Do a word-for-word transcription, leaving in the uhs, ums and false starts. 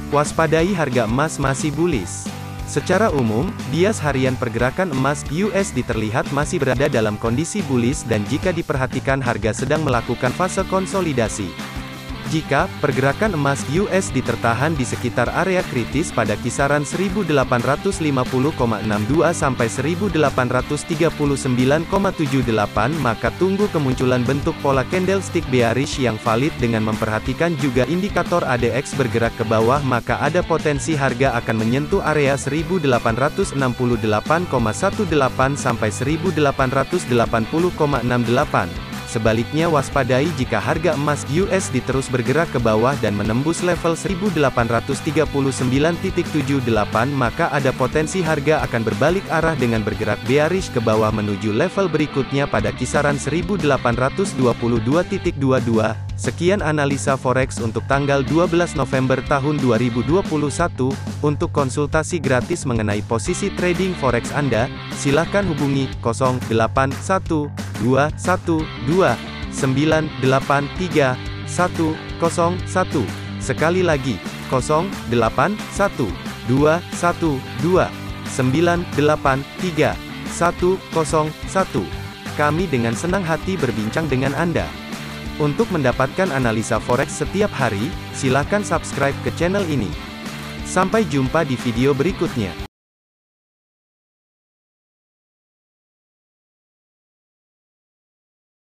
Waspadai harga emas masih bullish. Secara umum, bias harian pergerakan emas U S D terlihat masih berada dalam kondisi bullish dan jika diperhatikan harga sedang melakukan fase konsolidasi. Jika pergerakan emas U S D tertahan di sekitar area kritis pada kisaran seribu delapan ratus lima puluh koma enam dua sampai seribu delapan ratus tiga puluh sembilan koma tujuh delapan, maka tunggu kemunculan bentuk pola candlestick bearish yang valid dengan memperhatikan juga indikator A D X bergerak ke bawah, maka ada potensi harga akan menyentuh area seribu delapan ratus enam puluh delapan koma delapan belas sampai seribu delapan ratus delapan puluh koma enam delapan. Sebaliknya waspadai jika harga emas U S D terus bergerak ke bawah dan menembus level seribu delapan ratus tiga puluh sembilan koma tujuh delapan, maka ada potensi harga akan berbalik arah dengan bergerak bearish ke bawah menuju level berikutnya pada kisaran seribu delapan ratus dua puluh dua koma dua dua. Sekian analisa forex untuk tanggal dua belas November tahun dua ribu dua puluh satu. Untuk konsultasi gratis mengenai posisi trading forex Anda, silakan hubungi nol delapan satu dua satu dua sembilan delapan tiga satu nol satu. Sekali lagi, nol delapan satu dua satu dua sembilan delapan tiga satu nol satu. Kami dengan senang hati berbincang dengan Anda. Untuk mendapatkan analisa forex setiap hari, silakan subscribe ke channel ini. Sampai jumpa di video berikutnya.